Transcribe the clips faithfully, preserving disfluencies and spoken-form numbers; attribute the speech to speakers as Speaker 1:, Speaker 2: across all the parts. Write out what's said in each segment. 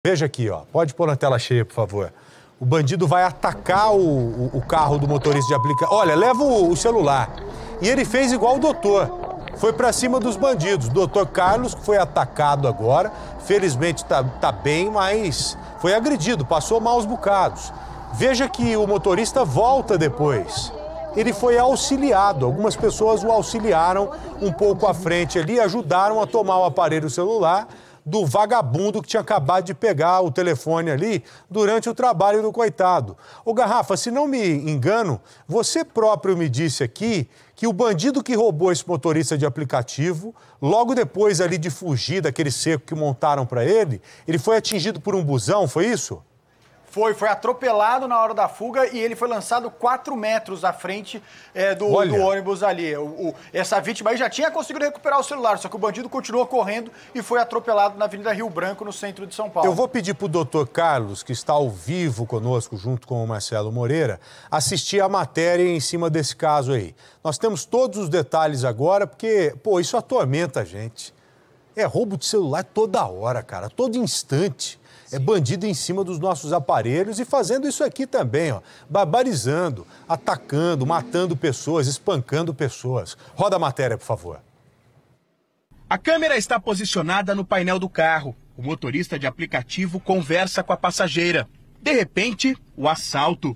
Speaker 1: Veja aqui, ó. Pode pôr na tela cheia, por favor. O bandido vai atacar o, o, o carro do motorista de aplicativo. Olha, leva o, o celular. E ele fez igual o doutor. Foi pra cima dos bandidos. O doutor Carlos, que foi atacado agora, felizmente tá, tá bem, mas foi agredido, passou maus bocados. Veja que o motorista volta depois. Ele foi auxiliado. Algumas pessoas o auxiliaram um pouco à frente ali, ajudaram a tomar o aparelho celular do vagabundo que tinha acabado de pegar o telefone ali durante o trabalho do coitado. Ô Garrafa, se não me engano, você próprio me disse aqui que o bandido que roubou esse motorista de aplicativo, logo depois ali de fugir daquele cerco que montaram para ele, ele foi atingido por um busão, foi isso?
Speaker 2: Foi, foi atropelado na hora da fuga e ele foi lançado quatro metros à frente é, do, do ônibus ali. O, o, essa vítima aí já tinha conseguido recuperar o celular, só que o bandido continuou correndo e foi atropelado na Avenida Rio Branco, no centro de São Paulo.
Speaker 1: Eu vou pedir para o doutor Carlos, que está ao vivo conosco, junto com o Marcelo Moreira, assistir a matéria em cima desse caso aí. Nós temos todos os detalhes agora, porque, pô, isso atormenta a gente. É roubo de celular toda hora, cara, todo instante. É bandido em cima dos nossos aparelhos e fazendo isso aqui também, ó, barbarizando, atacando, matando pessoas, espancando pessoas. Roda a matéria, por favor.
Speaker 3: A câmera está posicionada no painel do carro. O motorista de aplicativo conversa com a passageira. De repente, o assalto.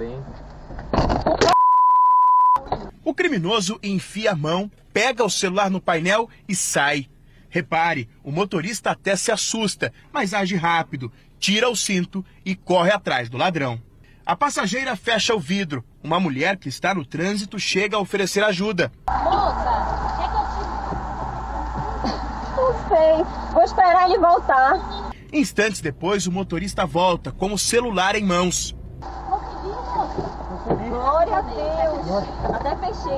Speaker 3: O criminoso enfia a mão, pega o celular no painel e sai. Repare, o motorista até se assusta, mas age rápido, tira o cinto e corre atrás do ladrão. A passageira fecha o vidro. Uma mulher que está no trânsito chega a oferecer ajuda.
Speaker 4: Moça, quer que eu te... Não sei, vou esperar ele voltar.
Speaker 3: Instantes depois, o motorista volta com o celular em mãos.
Speaker 4: Conseguiu, moça? Glória a Deus. Até fechei.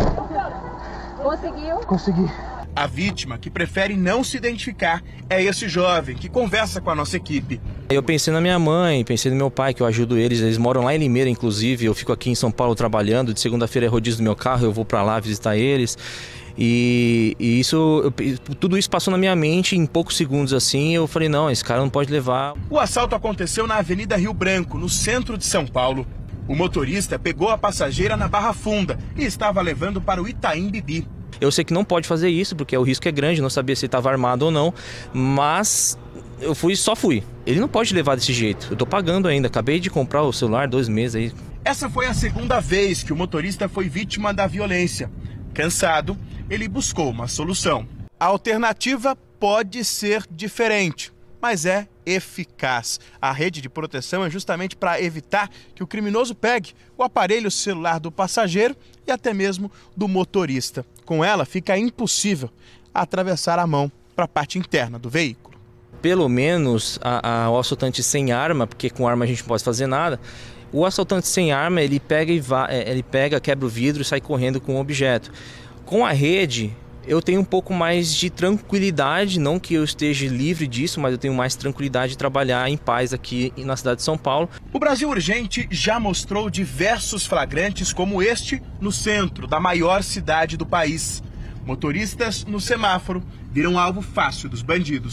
Speaker 4: É. Conseguiu?
Speaker 5: Consegui.
Speaker 3: A vítima, que prefere não se identificar, é esse jovem que conversa com a nossa equipe.
Speaker 6: Eu pensei na minha mãe, pensei no meu pai, que eu ajudo eles. Eles moram lá em Limeira, inclusive. Eu fico aqui em São Paulo trabalhando. De segunda-feira é rodízio do meu carro, eu vou pra lá visitar eles. E, e isso, eu, tudo isso passou na minha mente em poucos segundos assim. Eu falei, não, esse cara não pode levar.
Speaker 3: O assalto aconteceu na Avenida Rio Branco, no centro de São Paulo. O motorista pegou a passageira na Barra Funda e estava levando para o Itaim Bibi.
Speaker 6: Eu sei que não pode fazer isso, porque o risco é grande, não sabia se ele estava armado ou não, mas eu fui, só fui. Ele não pode levar desse jeito, eu tô pagando ainda, acabei de comprar o celular dois meses aí.
Speaker 3: Essa foi a segunda vez que o motorista foi vítima da violência. Cansado, ele buscou uma solução. A alternativa pode ser diferente, mas é eficaz. A rede de proteção é justamente para evitar que o criminoso pegue o aparelho celular do passageiro e até mesmo do motorista. Com ela, fica impossível atravessar a mão para a parte interna do veículo.
Speaker 6: Pelo menos a, a, o assaltante sem arma, porque com arma a gente não pode fazer nada, o assaltante sem arma, ele pega, e vai, ele pega, quebra o vidro e sai correndo com o objeto. Com a rede, eu tenho um pouco mais de tranquilidade, não que eu esteja livre disso, mas eu tenho mais tranquilidade de trabalhar em paz aqui na cidade de São Paulo.
Speaker 3: O Brasil Urgente já mostrou diversos flagrantes como este no centro da maior cidade do país. Motoristas no semáforo viram alvo fácil dos bandidos.